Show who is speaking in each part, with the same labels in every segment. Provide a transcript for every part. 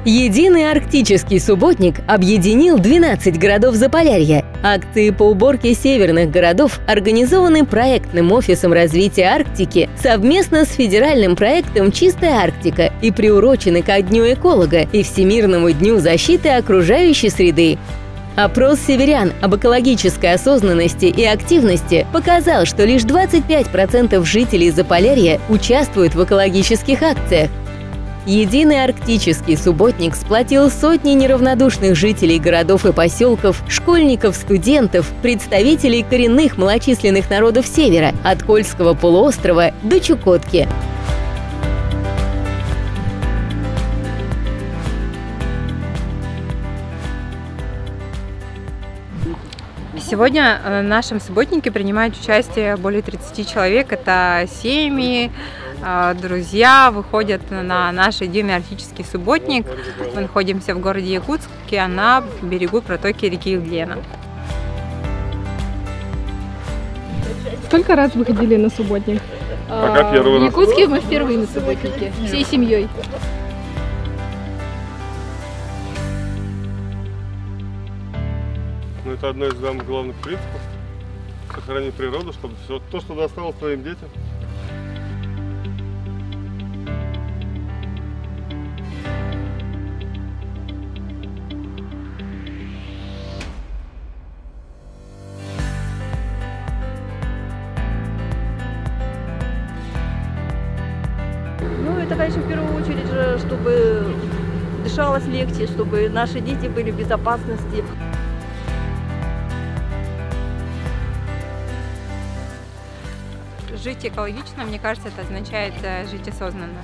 Speaker 1: Единый арктический субботник объединил 12 городов Заполярья. Акции по уборке северных городов организованы проектным офисом развития Арктики совместно с федеральным проектом «Чистая Арктика» и приурочены ко Дню эколога и Всемирному дню защиты окружающей среды. Опрос северян об экологической осознанности и активности показал, что лишь 25% жителей Заполярья участвуют в экологических акциях. Единый арктический субботник сплотил сотни неравнодушных жителей городов и поселков, школьников, студентов, представителей коренных малочисленных народов Севера, от Кольского полуострова до Чукотки.
Speaker 2: Сегодня в нашем субботнике принимают участие более 30 человек. Это семьи, друзья выходят на наш единый арктический субботник. Мы находимся в городе Якутске, на берегу протоки реки Лена.
Speaker 3: Сколько раз вы ходили на субботник?
Speaker 4: Пока первый раз.
Speaker 3: В Якутске мы впервые на субботнике, всей семьей.
Speaker 4: Ну, это одно из самых главных принципов — сохранить природу, чтобы все то, что досталось твоим детям.
Speaker 5: Ну, это, конечно, в первую очередь же, чтобы дышалось легче, чтобы наши дети были в безопасности.
Speaker 2: Жить экологично, мне кажется, это означает жить осознанно.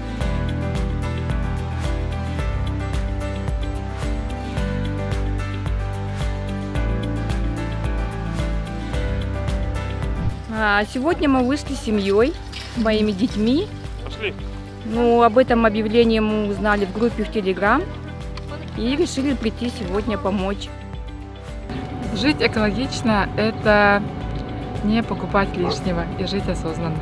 Speaker 3: Сегодня мы вышли с семьей, моими детьми.
Speaker 4: Пошли.
Speaker 3: Ну, об этом объявлении мы узнали в группе в Telegram и решили прийти сегодня помочь.
Speaker 6: Жить экологично – это не покупать лишнего и жить осознанно.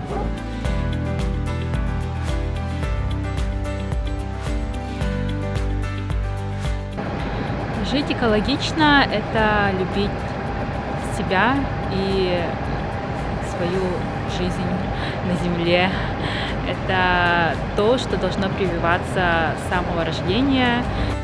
Speaker 7: Жить экологично – это любить себя и свою жизнь на земле. Это то, что должно прививаться с самого рождения